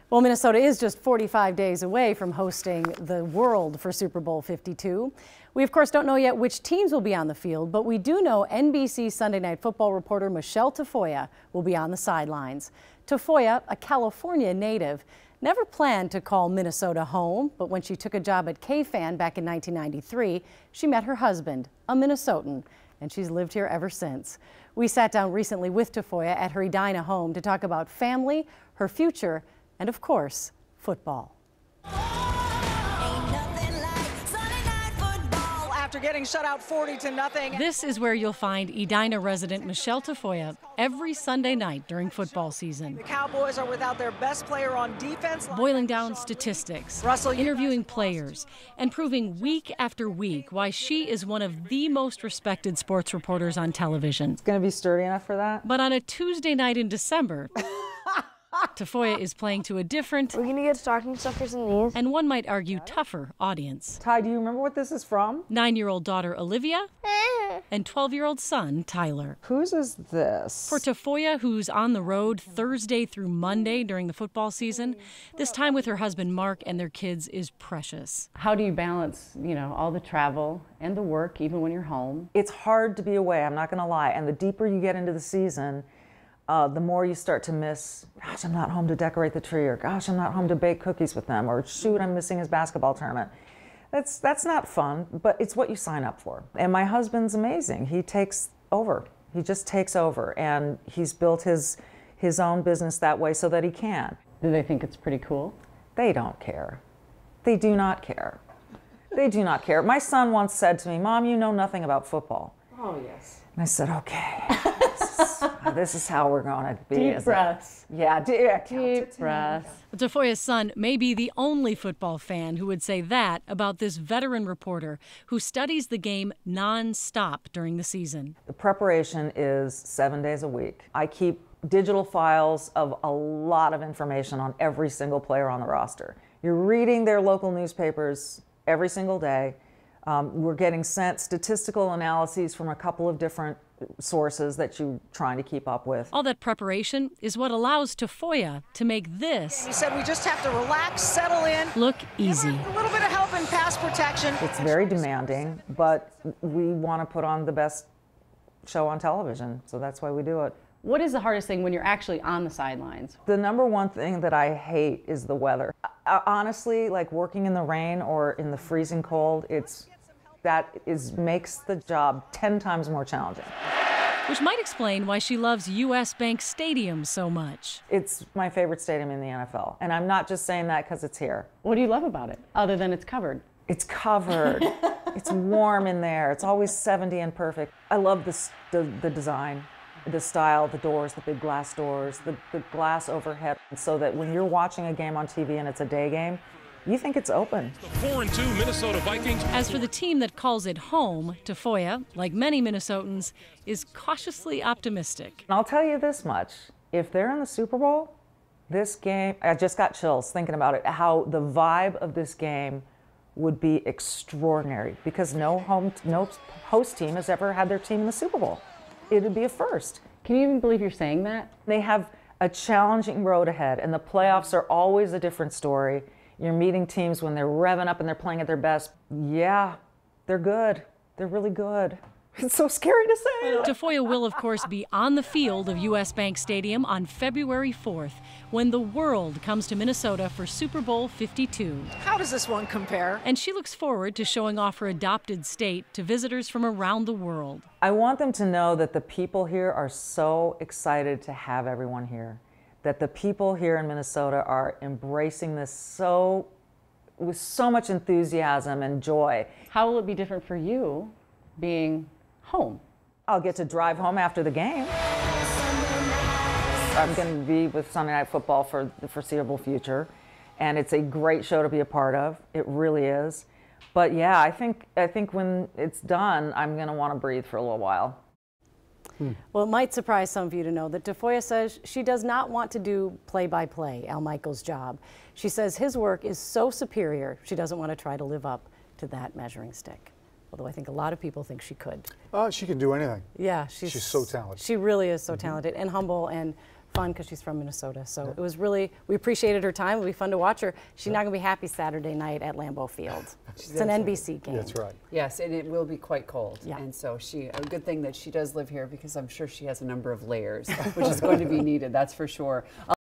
Well, Minnesota is just 45 days away from hosting the world for Super Bowl 52. We, of course, don't know yet which teams will be on the field, but we do know NBC Sunday Night Football reporter Michelle Tafoya will be on the sidelines. Tafoya, a California native, never planned to call Minnesota home, but when she took a job at KFAN back in 1993, she met her husband, a Minnesotan, and she's lived here ever since. We sat down recently with Tafoya at her Edina home to talk about family, her future, and of course, football. After getting shut out 40-0. This is where you'll find Edina resident Michelle Tafoya every Sunday night during football season. The Cowboys are without their best player on defense. Boiling down statistics, interviewing players, and proving week after week why she is one of the most respected sports reporters on television. It's going to be sturdy enough for that. But on a Tuesday night in December, Tafoya is playing to a different, we're gonna get stocking stuffers in these, and one might argue tougher audience. Ty, do you remember what this is from? 9-year-old daughter Olivia and 12-year-old son Tyler. Whose is this? For Tafoya, who's on the road Thursday through Monday during the football season, this time with her husband Mark and their kids is precious. How do you balance, all the travel and the work, even when you're home? It's hard to be away, I'm not gonna lie, and the deeper you get into the season, the more you start to miss, gosh, I'm not home to decorate the tree, or gosh, I'm not home to bake cookies with them, or shoot, I'm missing his basketball tournament. That's not fun, but it's what you sign up for. And my husband's amazing. He takes over. He just takes over, and he's built his own business that way so that he can. Do they think it's pretty cool? They don't care. They do not care. They do not care. My son once said to me, "Mom, you know nothing about football." Oh, yes. And I said, okay. This is how we're going to be. Deep breaths. Yeah, deep breaths. Tafoya's son may be the only football fan who would say that about this veteran reporter who studies the game non-stop during the season. The preparation is 7 days a week. I keep digital files of a lot of information on every single player on the roster. You're reading their local newspapers every single day. We're getting sent statistical analyses from a couple of different sources that you're trying to keep up with. All that preparation is what allows Tafoya to make this, He said we just have to relax, settle in, look easy. a little bit of help in pass protection. It's very demanding, but we want to put on the best show on television, so that's why we do it. What is the hardest thing when you're actually on the sidelines? The number one thing that I hate is the weather. Honestly, like working in the rain or in the freezing cold, makes the job 10 times more challenging. Which might explain why she loves U.S. Bank Stadium so much. It's my favorite stadium in the NFL, and I'm not just saying that because it's here. What do you love about it, other than it's covered? It's covered. It's warm in there. It's always 70 and perfect. I love the design, the style, the doors, the big glass doors, the glass overhead, so that when you're watching a game on TV and it's a day game, you think it's open. The 4-2 Minnesota Vikings. As for the team that calls it home, Tafoya, like many Minnesotans, is cautiously optimistic. And I'll tell you this much, if they're in the Super Bowl, this game, I just got chills thinking about it, how the vibe of this game would be extraordinary, because no host team has ever had their team in the Super Bowl. It would be a first. Can you even believe you're saying that? They have a challenging road ahead, and the playoffs are always a different story. You're meeting teams when they're revving up and they're playing at their best. Yeah, they're good. They're really good. It's so scary to say. Tafoya will, of course, be on the field of U.S. Bank Stadium on February 4th when the world comes to Minnesota for Super Bowl 52. How does this one compare? And she looks forward to showing off her adopted state to visitors from around the world. I want them to know that the people here are so excited to have everyone here, that the people here in Minnesota are embracing this with so much enthusiasm and joy. How will it be different for you being home? I'll get to drive home after the game. I'm going to be with Sunday Night Football for the foreseeable future, and it's a great show to be a part of. It really is. But yeah, I think when it's done, I'm going to want to breathe for a little while. Well, it might surprise some of you to know that Tafoya says she does not want to do play-by-play, Al Michaels' job. She says his work is so superior, she doesn't want to try to live up to that measuring stick. Although I think a lot of people think she could. She can do anything. Yeah, she's so talented. She really is so talented and humble and fun because she's from Minnesota. So it was really, we appreciated her time. It'll be fun to watch her. She's not going to be happy Saturday night at Lambeau Field. It's an NBC game. That's right. Yes, and it will be quite cold. Yeah. And so a good thing that she does live here because I'm sure she has a number of layers, which is going to be needed, that's for sure.